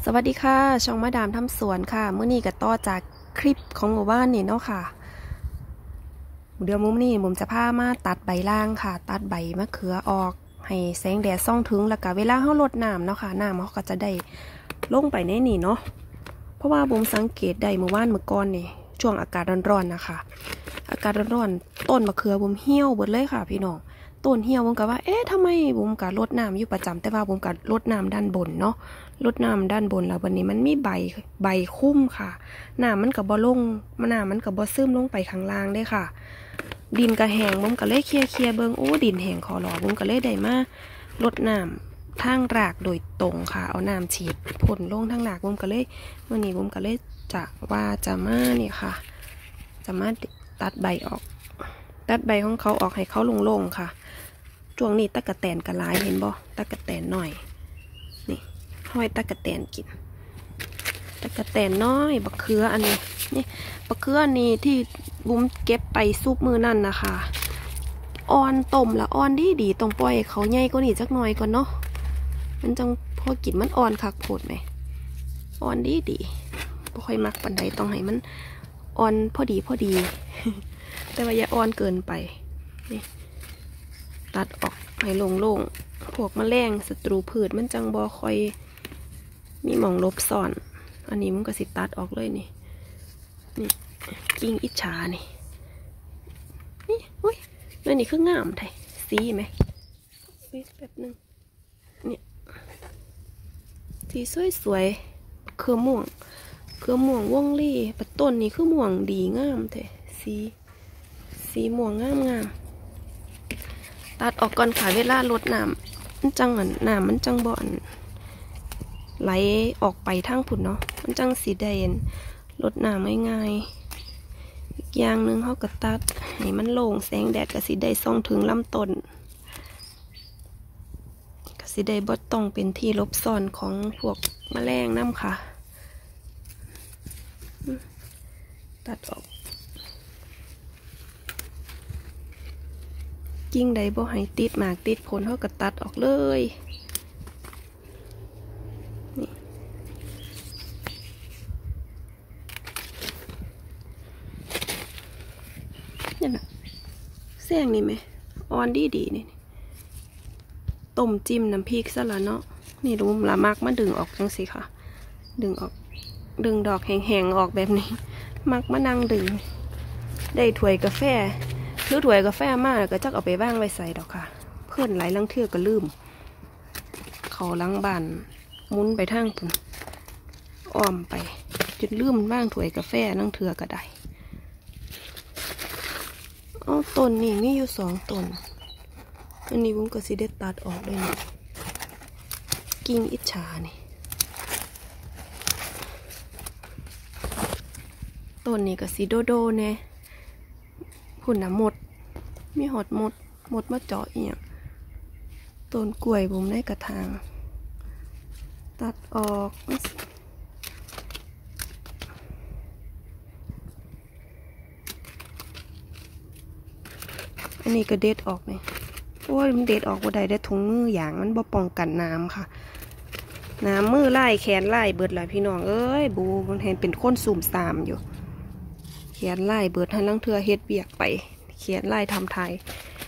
สวัสดีค่ะช่องมาดามทำสวนค่ะเมื่อนี้ก็ต่อจากคลิปของหมู่บ้านนี่เนาะค่ะเดี๋ยวมื้อนี้ผมจะพามาตัดใบล่างค่ะตัดใบมะเขือออกให้แสงแดดส่องถึงแล้วก็เวลาเรารดน้ำเนาะค่ะน้ำเขาก็จะได้ลงไปในนี่เนาะเพราะว่าผมสังเกตได้เมื่อวานเมื่อก่อนนี่ช่วงอากาศร้อนๆนะคะอากาศร้อนๆต้นมะเขือผมเหี่ยวหมดเลยค่ะพี่น้องต้นเหี่ยวผมก็ว่าทำไมผมก็รดน้ำอยู่ประจำแต่ว่าผมก็รดน้ำด้านบนเนาะรดน้ำด้านบนแล้ววันนี้มันมีใบคุ้มค่ะน้ำมันกับบ่ลงน้ำมันกับบ่ซึมลงไปข้างล่างได้ค่ะดินกระแหงผมก็เลยเคลียเบิงดินแหงขอหลอผมก็เลยได้มารดน้ำทางรากโดยตรงค่ะเอาน้ำฉีดพ่นลงทางรากผมก็เลยวันนี้ผมก็เลยจะมาเนี่ยค่ะจะมาตัดใบออกตัดใบของเขาออกให้เขาโล่งๆค่ะช่วงนี้ตะกะแตนกระลายเห็นบ่ตะกะแตนหน่อยนี่ห้อยตะกะแตนกินตะกะแตนน้อยบักเขืออันนี้นี่บักเขืออันนี้ที่บุ้มเก็บไปซุปมือนั่นนะคะอ่อนต้มละอ่อนดีต้องปล่อยเขาใหญ่กว่านี้จักหน่อยก่อนเนาะมันจังพอกินมันอ่อนคักโผดไหมอ่อนดีบ่ค่อยมักปานใดต้องให้มันอ่อนพอดี แต่ว่าอย่าอ่อนเกินไปนี่ตัดออกให้โล่งๆพวกแมลงศัตรูพืชมันจังบ่ค่อยมีหม่องลบซ่อนอันนี้มันก็สิตัดออกเลยนี่กิ่งอิจฉานี่อุ้ยแล้วนี่คืองามไทยสีไหมแป๊บนึงเนี่ยสีสวยๆเครือม่วงว่องลี่ปัดต้นนี่คือม่วงดีงามไทยสีม่วงงามตัดออกก่อนค่ะเวลารดน้ำมันจังน้ำมันจังบ่อนไหลออกไปทางผุนเนาะมันจังสีแดงรดน้ำง่ายๆอีกอย่างหนึ่งเขาก็ตัดให้มันโล่งแสงแดดก็สีได้ส่องถึงลำต้นก็สีได้บ่ต้องเป็นที่ลบซ่อนของพวกแมลงน้ำค่ะตัดออกกิ่งใดบ่ให้ติดหมากติดผลเขาก็ตัดออกเลยนี่นะแซงนี่ไหมอ่อนดีนี่ต้มจิ้มน้ำพริกซะละเนาะนี่ดูละมักมาดึงออกจังสิค่ะดึงออกดึงดอกแห้งๆออกแบบนี้มักมานั่งดึงได้ถ้วยกาแฟหรือถ้วยกาแฟมากก็จักเอาไปว่างไว้ใส่ดอกค่ะเพื่อนไหลลังเทือก็ลืมเขาล้างบ้านมุนไปทางปุ่นอ้อมไปจุดลืมว่างถ้วยกาแฟลังเทือก็ได้ต้นนี่มีอยู่2 ต้นอันนี้ผมก็สิได้ตัดออกเลยนะกิ่งอิจฉานี่ต้นนี้ก็สิโดแน่หุ่นน่ะหมดมีหดหมดมาเจาะอีกต้นกล้วยผมในกระถางตัดออกอันนี้ก็เด็ดออกเลยโอ้ยมันเด็ดออกบ่ได้ถุงมืออย่างมันบ่ป้องกันน้ำค่ะน้ำมือไล่แขนไล่เบิดหลายพี่น้องเอ้ยบูมันเห็นเป็นคนสุ่มสามอยู่แขนไล่เบิดให้ลังเทือเฮ็ดเบียกไปแขนไล่ทำไทย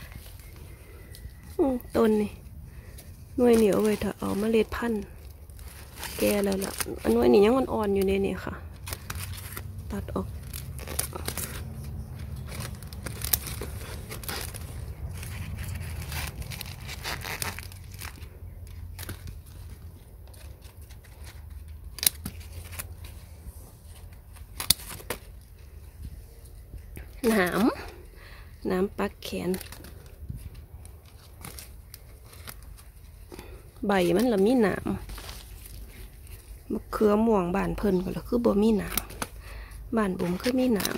ต้นนี่หน่วยเหนียวไว้เถอะเอาเมล็ดพันธุ์แก่แล้วล่ะอันหน่วยนี้ยังอ่อนอยู่เนี่ยค่ะตัดออกน้ำปักแขนใบมันละมีหนามมะเขือม่วงบานเพิ่นก็แล้วคือบ่มีหนามบานบุ๋มคือมีหนาม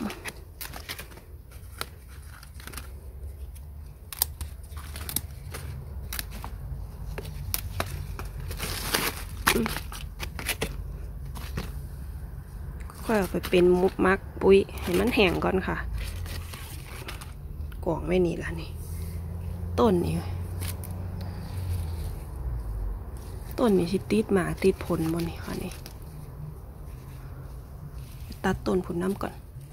ค่อยเอาไปเป็นมุกมักปุ๋ยให้มันแห้งก่อนค่ะกล่องไว้นี่ล่ะนี่ต้นนี่ต้นนี่สิติดหมากติดผลบนนี่ค่ะนี่ตัดต้นผลน้ำก่อน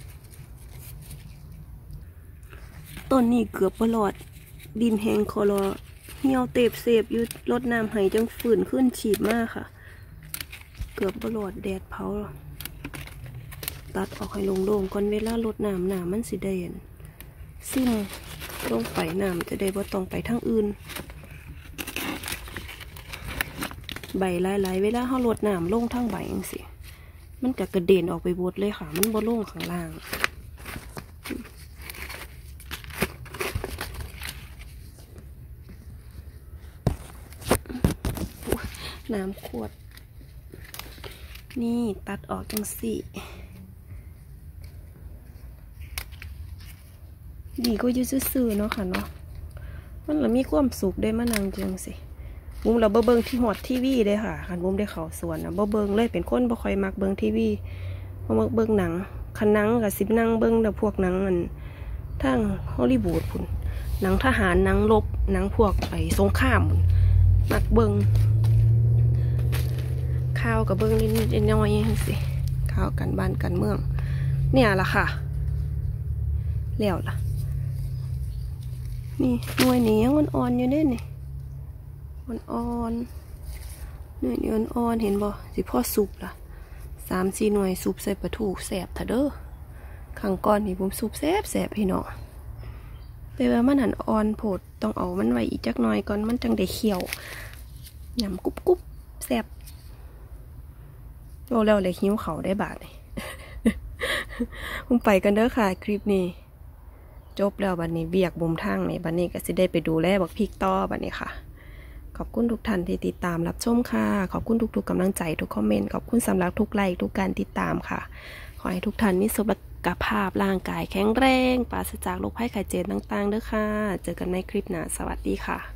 ต้นนี้เกือบบ่รอดดินแห้งคอรอเหี่ยวเตบเสบอยู่รดน้ำให้จังฝืนขึ้นฉีดมากค่ะเกือบบ่รอดแดดเผาตัดออกให้โล่งๆก่อนเวลารดน้ำมันสิได้ซึมลงไปน้ำจะได้บ่ต้องไปทางอื่นใบหลายๆเวลาเขารดน้ำลงทางใบจังสิมันจะกระเด็นออกไปบดเลยค่ะมันบ่ลงข้างล่างน้ำขวดนี่ตัดออกจังสิดีก็ยืดซื่อๆเนาะค่ะเนาะมันละมีความสุขได้มานั่งจังสิบุ้มเราเบิ่งที่หอดทีวีเลยค่ะคันบุ้มได้เข้าสวนนะเบิ่งเลยเป็นคนบ่ค่อยมักเบิ่งทีวีเพราะมักเบิ่งหนังคันหนังกับสิบนั่งเบิ่งแต่พวกหนังมันทั้งฮอลลีวูดพุ่นหนังทหารหนังรบหนังพวกไอ้สงครามมักเบิ่งข่าวกับเบิ่งนิดๆน้อยๆสิข่าวกันบ้านกันเมืองเนี่ยล่ะค่ะแล้วล่ะนี่หน่วยนี้ยังอ่อนๆอยู่เด้นี่อ่อนๆหน่วยนี้อ่อนๆเห็นบ่สิพ่อสุบล่ะ3-4 หน่วยสุบใส่ปลาทูแสบเถอะเด้อข้างก้อนนี่ผมสุบแสบพี่น้องแต่ว่ามันหันอ่อนโพดต้องเอามันไว้อีกจักหน่อยก่อนมันจังได้เขียวหยำกุ๊บแสบโอ้แล้วเลยหิวเขาได้บาทเลยผมไปกันเด้อค่ะคลิปนี้จบแล้วบัดนี้เบียกบุมทางนี่บัดนี้ก็สิได้ไปดูแลบักพริกต่อบัดนี้ค่ะขอบคุณทุกท่านที่ติดตามรับชมค่ะขอบคุณทุกๆกำลังใจทุกคอมเมนต์ขอบคุณสำหรับทุกไลค์ทุกการติดตามค่ะขอให้ทุกท่านมีสุขภาพร่างกายแข็งแรงปราศจากโรคภัยไข้เจ็บต่างๆเด้อค่ะเจอกันในคลิปหน้าสวัสดีค่ะ